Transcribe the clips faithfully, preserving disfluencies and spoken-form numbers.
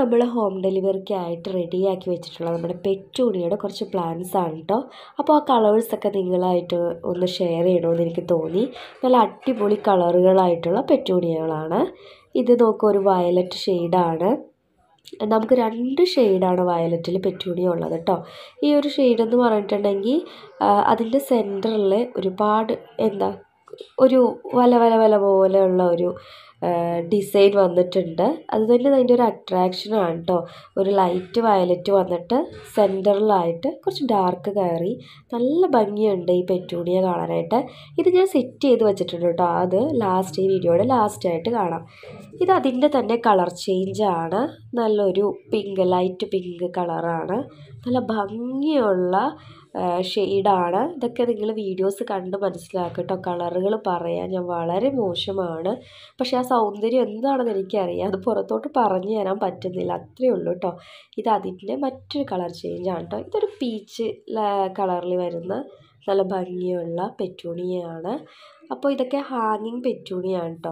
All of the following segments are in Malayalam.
നമ്മൾ ഹോം ഡെലിവറിക്കായിട്ട് റെഡിയാക്കി വെച്ചിട്ടുള്ള നമ്മുടെ പെറ്റൂണിയുടെ കുറച്ച് പ്ലാന്റ്സ് ആണ് കേട്ടോ. അപ്പോൾ ആ കളേഴ്സൊക്കെ നിങ്ങളായിട്ട് ഒന്ന് ഷെയർ ചെയ്യണമെന്ന് എനിക്ക് തോന്നി. നല്ല അടിപൊളി കളറുകളായിട്ടുള്ള പെറ്റൂണിയകളാണ്. ഇത് നോക്കൂ, ഒരു വയലറ്റ് ഷെയ്ഡാണ്. നമുക്ക് രണ്ട് ഷെയ്ഡാണ് വയലറ്റിൽ പെറ്റൂണിയ ഉള്ളത് കേട്ടോ. ഈ ഒരു ഷെയ്ഡ് എന്ന് പറഞ്ഞിട്ടുണ്ടെങ്കിൽ അതിൻ്റെ സെൻറ്ററിൽ ഒരുപാട് എന്താ ഒരു വല വല വല പോലെയുള്ള ഒരു ഡിസൈൻ വന്നിട്ടുണ്ട്. അത് തന്നെ അതിൻ്റെ ഒരു അട്രാക്ഷനാണ് കേട്ടോ. ഒരു ലൈറ്റ് വയലറ്റ് വന്നിട്ട് സെൻറ്ററിലായിട്ട് കുറച്ച് ഡാർക്ക് കയറി നല്ല ഭംഗിയുണ്ട് ഈ പെറ്റൂണിയ കാണാനായിട്ട്. ഇത് ഞാൻ സെറ്റ് ചെയ്ത് വെച്ചിട്ടുണ്ട് കേട്ടോ. അത് ലാസ്റ്റ് ഈ വീഡിയോയുടെ ലാസ്റ്റായിട്ട് കാണാം. ഇത് അതിൻ്റെ തന്നെ കളർ ചേഞ്ചാണ്. നല്ലൊരു പിങ്ക്, ലൈറ്റ് പിങ്ക് കളറാണ്. നല്ല ഭംഗിയുള്ള ഷെയ്ഡാണ്. ഇതൊക്കെ നിങ്ങൾ വീഡിയോസ് കണ്ട് മനസ്സിലാക്കുക കേട്ടോ. കളറുകൾ പറയാൻ ഞാൻ വളരെ മോശമാണ്, പക്ഷേ ആ സൗന്ദര്യം എന്താണെന്ന് എനിക്കറിയാം. അത് പുറത്തോട്ട് പറഞ്ഞു തരാൻ പറ്റുന്നില്ല, അത്രയേ ഉള്ളൂ കേട്ടോ. ഇത് അതിൻ്റെ മറ്റൊരു കളർ ചേഞ്ചാണ് കേട്ടോ. ഇതൊരു പീച്ച് കളറിൽ വരുന്ന നല്ല ഭംഗിയുള്ള പെറ്റൂണിയാണ്. അപ്പോൾ ഇതൊക്കെ ഹാങ്ങിങ് പെറ്റൂണിയാണ് കേട്ടോ.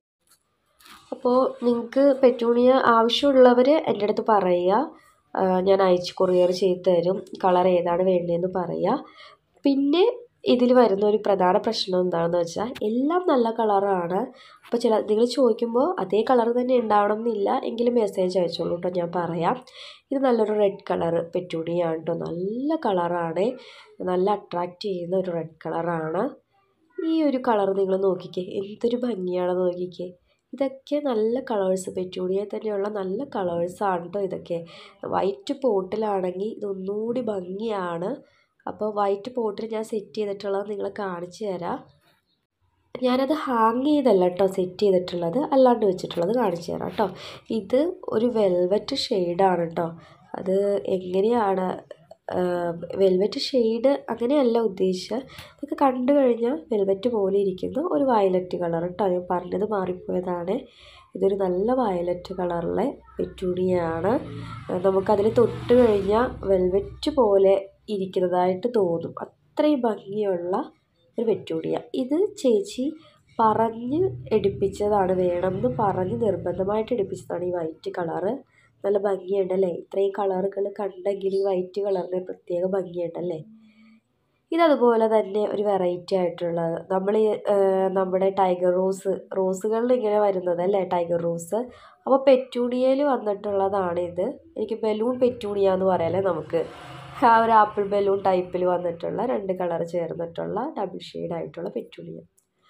അപ്പോൾ നിങ്ങൾക്ക് പെറ്റൂണിയ ആവശ്യമുള്ളവർ എൻ്റെ അടുത്ത് പറയുക, ഞാൻ അയച്ച് കൊറിയർ ചെയ്ത് തരും. കളർ ഏതാണ് വേണ്ടതെന്ന് പറയുക. പിന്നെ ഇതിൽ വരുന്ന ഒരു പ്രധാന പ്രശ്നം എന്താണെന്ന് വെച്ചാൽ എല്ലാം നല്ല കളറാണ്. അപ്പോൾ ചില നിങ്ങൾ ചോദിക്കുമ്പോൾ അതേ കളർ തന്നെ ഉണ്ടാവണം എന്നില്ല, എങ്കിലും മെസ്സേജ് അയച്ചോളൂ കേട്ടോ, ഞാൻ പറയാം. ഇത് നല്ലൊരു റെഡ് കളർ പെറ്റൂണിയാണ് കേട്ടോ. നല്ല കളറാണ്, നല്ല അട്രാക്റ്റ് ചെയ്യുന്ന ഒരു റെഡ് കളറാണ്. ഈ ഒരു കളർ നിങ്ങൾ നോക്കിക്കേ, എന്തൊരു ഭംഗിയാണെന്ന് നോക്കിക്കേ. ഇതൊക്കെ നല്ല കളേഴ്സ്, പെറ്റൂണിയ തന്നെയുള്ള നല്ല കളേഴ്സാണ് കേട്ടോ. ഇതൊക്കെ വൈറ്റ് പോട്ടിലാണെങ്കിൽ ഇതൊന്നുകൂടി ഭംഗിയാണ്. അപ്പോൾ വൈറ്റ് പോട്ടിൽ ഞാൻ സെറ്റ് ചെയ്തിട്ടുള്ളത് നിങ്ങളെ കാണിച്ചു തരാം. ഞാനത് ഹാങ് ചെയ്തല്ല കേട്ടോ സെറ്റ് ചെയ്തിട്ടുള്ളത്, അല്ലാണ്ട് വെച്ചിട്ടുള്ളത് കാണിച്ചു തരാം കേട്ടോ. ഇത് ഒരു വെൽവെറ്റ് ഷെയ്ഡാണ് കേട്ടോ. അത് എങ്ങനെയാണ് വെൽവെറ്റ് ഷെയ്ഡ് അങ്ങനെയല്ല ഉദ്ദേശിച്ചത്. ഇതൊക്കെ കണ്ടു കഴിഞ്ഞാൽ വെൽവെറ്റ് പോലെ ഇരിക്കുന്ന ഒരു വയലറ്റ് കളർ കേട്ടോ. ഞാൻ പറഞ്ഞത് മാറിപ്പോയതാണ്. ഇതൊരു നല്ല വയലറ്റ് കളറിലെ പെറ്റൂണിയാണ്. നമുക്കതിൽ തൊട്ട് കഴിഞ്ഞാൽ വെൽവെറ്റ് പോലെ ഇരിക്കുന്നതായിട്ട് തോന്നും, അത്രയും ഭംഗിയുള്ള ഒരു പെറ്റൂണിയ. ഇത് ചേച്ചി പറഞ്ഞ് എടുപ്പിച്ചതാണ്, വേണമെന്ന് പറഞ്ഞ് നിർബന്ധമായിട്ട് എടുപ്പിച്ചതാണ് ഈ വൈറ്റ് കളറ്. നല്ല ഭംഗിയുണ്ടല്ലേ? ഇത്രയും കളറുകൾ കണ്ടെങ്കിൽ ഈ വൈറ്റ് കളറിന് പ്രത്യേക ഭംഗിയുണ്ടല്ലേ? ഇതതുപോലെ തന്നെ ഒരു വെറൈറ്റി ആയിട്ടുള്ളത് നമ്മൾ നമ്മുടെ ടൈഗർ റോസ്, റോസുകളിൽ ഇങ്ങനെ വരുന്നത് അല്ലേ ടൈഗർ റോസ്. അപ്പോൾ പെറ്റൂണിയയിൽ വന്നിട്ടുള്ളതാണ് ഇത്. എനിക്ക് ബലൂൺ പെറ്റൂണിയ എന്ന് പറയാമല്ലേ നമുക്ക്. ആ ഒരു ആപ്പിൾ ബലൂൺ ടൈപ്പിൽ വന്നിട്ടുള്ള രണ്ട് കളർ ചേർന്നിട്ടുള്ള ഡബിൾ ഷെയ്ഡായിട്ടുള്ള പെറ്റൂണിയ.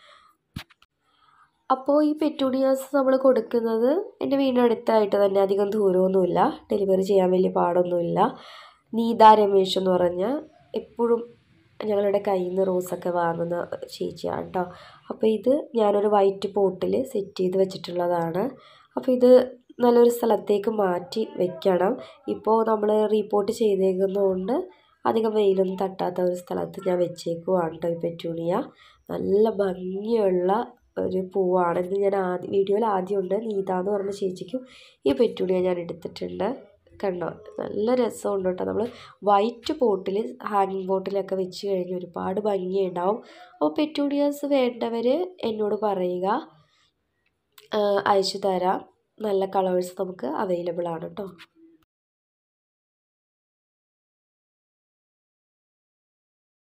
അപ്പോൾ ഈ പെറ്റൂണിയാസ് നമ്മൾ കൊടുക്കുന്നത് എൻ്റെ വീടിൻ്റെ അടുത്തായിട്ട് തന്നെ, അധികം ദൂരമൊന്നുമില്ല, ഡെലിവറി ചെയ്യാൻ വലിയ പാടൊന്നുമില്ല. നീത രമേശ് എന്ന് പറഞ്ഞ എപ്പോഴും ഞങ്ങളുടെ കയ്യിൽ നിന്ന് റോസൊക്കെ വാങ്ങുന്ന ചേച്ചിയാണ് കേട്ടോ. അപ്പോൾ ഇത് ഞാനൊരു വൈറ്റ് പോട്ടിൽ സെറ്റ് ചെയ്ത് വെച്ചിട്ടുള്ളതാണ്. അപ്പോൾ ഇത് നല്ലൊരു സ്ഥലത്തേക്ക് മാറ്റി വെക്കണം. ഇപ്പോൾ നമ്മൾ റീപോർട്ട് ചെയ്തേക്കുന്നതുകൊണ്ട് അധികം വെയിലൊന്നും തട്ടാത്ത ഒരു സ്ഥലത്ത് ഞാൻ വെച്ചേക്കുവാണ് കേട്ടോ ഈ പെറ്റൂണിയ. നല്ല ഭംഗിയുള്ള ഒരു പൂവാണ്. ഇത് ഞാൻ ആദ്യം വീഡിയോയിൽ ആദ്യമുണ്ട് നീത എന്ന് പറഞ്ഞ ചേച്ചിക്കും ഈ പെറ്റൂണിയ ഞാൻ എടുത്തിട്ടുണ്ട്. കണ്ടോ, നല്ല രസമുണ്ട് കേട്ടോ. നമ്മൾ വൈറ്റ് പോട്ടിൽ ഹാങ്ങിങ് പോട്ടിലൊക്കെ വെച്ച് കഴിഞ്ഞ് ഒരുപാട് ഭംഗിയുണ്ടാവും. അപ്പോൾ പെറ്റൂണിയാസ് വേണ്ടവർ എന്നോട് പറയുക, അയച്ചു തരാം. നല്ല കളേഴ്സ് നമുക്ക് അവൈലബിൾ ആണ് കേട്ടോ.